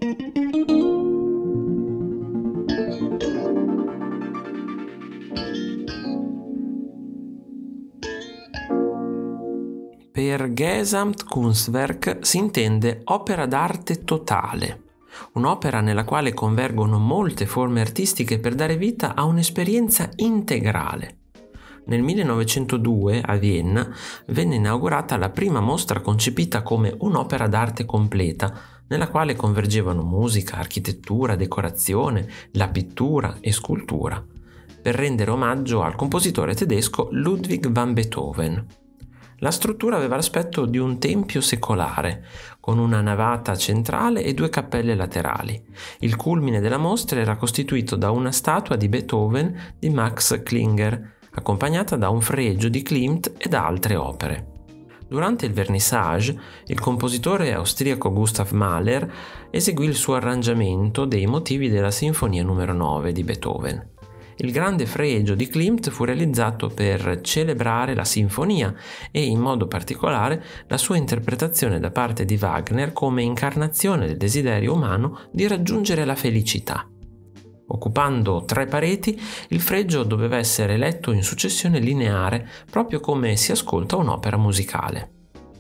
Per Gesamtkunstwerk si intende opera d'arte totale, un'opera nella quale convergono molte forme artistiche per dare vita a un'esperienza integrale. Nel 1902 a Vienna venne inaugurata la prima mostra concepita come un'opera d'arte completa, nella quale convergevano musica, architettura, decorazione, la pittura e scultura, per rendere omaggio al compositore tedesco Ludwig van Beethoven. La struttura aveva l'aspetto di un tempio secolare, con una navata centrale e due cappelle laterali. Il culmine della mostra era costituito da una statua di Beethoven di Max Klinger, accompagnata da un fregio di Klimt e da altre opere. Durante il vernissage, il compositore austriaco Gustav Mahler eseguì il suo arrangiamento dei motivi della Sinfonia numero 9 di Beethoven. Il grande fregio di Klimt fu realizzato per celebrare la sinfonia e in modo particolare la sua interpretazione da parte di Wagner come incarnazione del desiderio umano di raggiungere la felicità. Occupando 3 pareti, il fregio doveva essere letto in successione lineare, proprio come si ascolta un'opera musicale.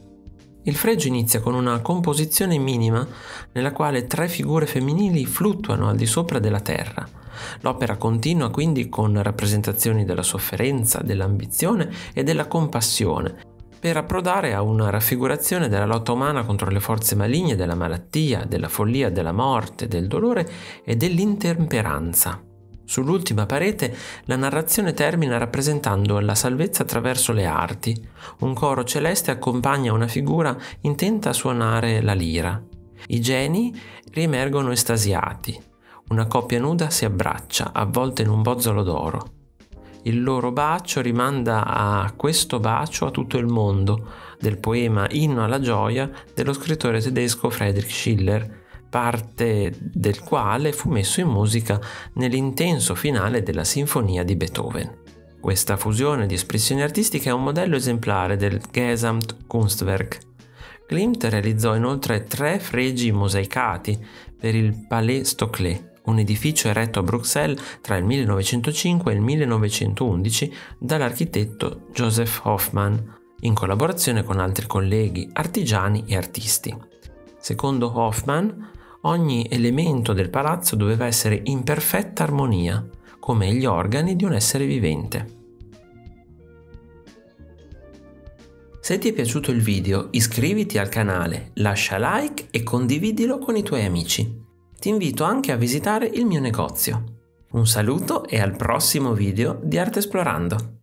Il fregio inizia con una composizione minima nella quale 3 figure femminili fluttuano al di sopra della terra. L'opera continua quindi con rappresentazioni della sofferenza, dell'ambizione e della compassione, per approdare a una raffigurazione della lotta umana contro le forze maligne della malattia, della follia, della morte, del dolore e dell'intemperanza. Sull'ultima parete la narrazione termina rappresentando la salvezza attraverso le arti. Un coro celeste accompagna una figura intenta a suonare la lira. I geni riemergono estasiati. Una coppia nuda si abbraccia, avvolta in un bozzolo d'oro. Il loro bacio rimanda a questo bacio a tutto il mondo, del poema Inno alla gioia dello scrittore tedesco Friedrich Schiller, parte del quale fu messo in musica nell'intenso finale della Sinfonia di Beethoven. Questa fusione di espressioni artistiche è un modello esemplare del Gesamtkunstwerk. Klimt realizzò inoltre 3 fregi mosaicati per il Palais Stoclet, un edificio eretto a Bruxelles tra il 1905 e il 1911 dall'architetto Joseph Hoffmann, in collaborazione con altri colleghi, artigiani e artisti. Secondo Hoffmann, ogni elemento del palazzo doveva essere in perfetta armonia, come gli organi di un essere vivente. Se ti è piaciuto il video, iscriviti al canale, lascia like e condividilo con i tuoi amici. Ti invito anche a visitare il mio negozio. Un saluto e al prossimo video di Arte Esplorando!